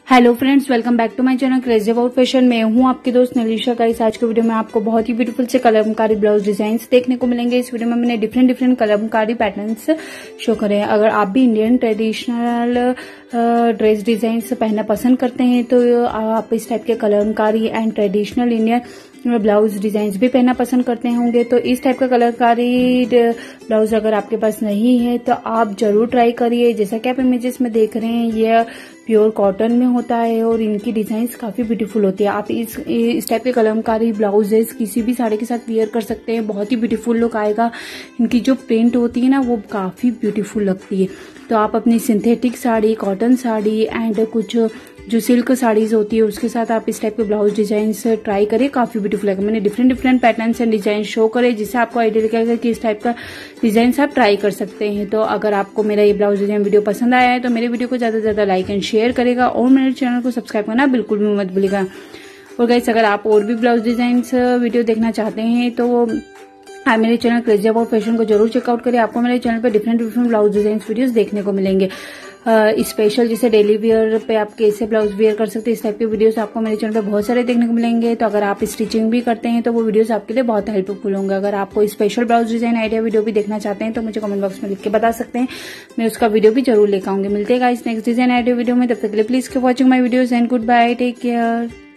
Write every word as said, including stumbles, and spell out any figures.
Hello friends, welcome back to my channel crazy about fashion. मैं हूं आपकी दोस्त नलीशा। गाइस, आज के वीडियो में आपको बहुत ही ब्यूटीफुल से कलमकारी ब्लाउज डिजाइन्स देखने को मिलेंगे। इस वीडियो में मैंने different different kalamkari patterns show करे हैं। अगर आप भी इंडियन ट्रेडिशनल ड्रेस डिजाइन्स पहनना पसंद करते हैं तो आप इस टाइप के kalamkari and traditional Indian blouse design भी पहनना पसंद करते होंगे। तो इस टाइप का कलमकारी ब्लाउज अगर आपके पास नहीं है तो आप जरूर ट्राई करिए। जैसा कि आप इमेजेस में देख रहे हैं, ये प्योर कॉटन में होता है और इनकी डिजाइन्स काफी ब्यूटीफुल होती है। आप इस इस टाइप के कलमकारी ब्लाउजेस किसी भी साड़ी के साथ वियर कर सकते हैं। बहुत ही ब्यूटीफुल लुक आएगा। इनकी जो प्रिंट होती है ना, वो काफी ब्यूटीफुल लगती है। तो आप अपनी synthetic sari, cotton sari and कुछ जो सिल्क साड़ीज होती है उसके साथ आप इस टाइप के ब्लाउज डिजाइन ट्राई करें, काफी ब्यूटीफुल लगेगा। मैंने different different patterns and design show करे जिससे आपको आइडिया लगेगा कि इस टाइप का डिजाइन आप ट्राई कर सकते हैं। तो अगर आपको मेरा ये ब्लाउज डिजाइन वीडियो पसंद आया है तो मेरे वीडियो को ज्यादा से ज्यादा लाइक एंड शेयर करेगा और मेरे चैनल को सब्सक्राइब करना बिल्कुल भी मत भूलिएगा। और गाइस, अगर आप और भी ब्लाउज डिजाइन वीडियो देखना चाहते हैं तो आप मेरे चैनल क्रेजी अबाउट फैशन को जरूर चेकआउट करें। आपको मेरे चैनल पे different different blouse design videos देखने को मिलेंगे। स्पेशल uh, जैसे डेली वियर पे आप कैसे ब्लाउज वियर कर सकते हैं, इस टाइप के वीडियोस आपको मेरे चैनल पे बहुत सारे देखने को मिलेंगे। तो अगर आप स्टिचिंग भी करते हैं तो वो वीडियोस आपके लिए बहुत हेल्पफुल होंगे। अगर आपको special blouse design idea video भी देखना चाहते हैं तो मुझे कमेंट बॉक्स में लिख के बता सकते हैं, मैं उसका वीडियो भी जरूर लेकर आऊंगी। मिलते हैं guys next design idea video में। तब तक के लिए please keep watching my videos and goodbye, take care.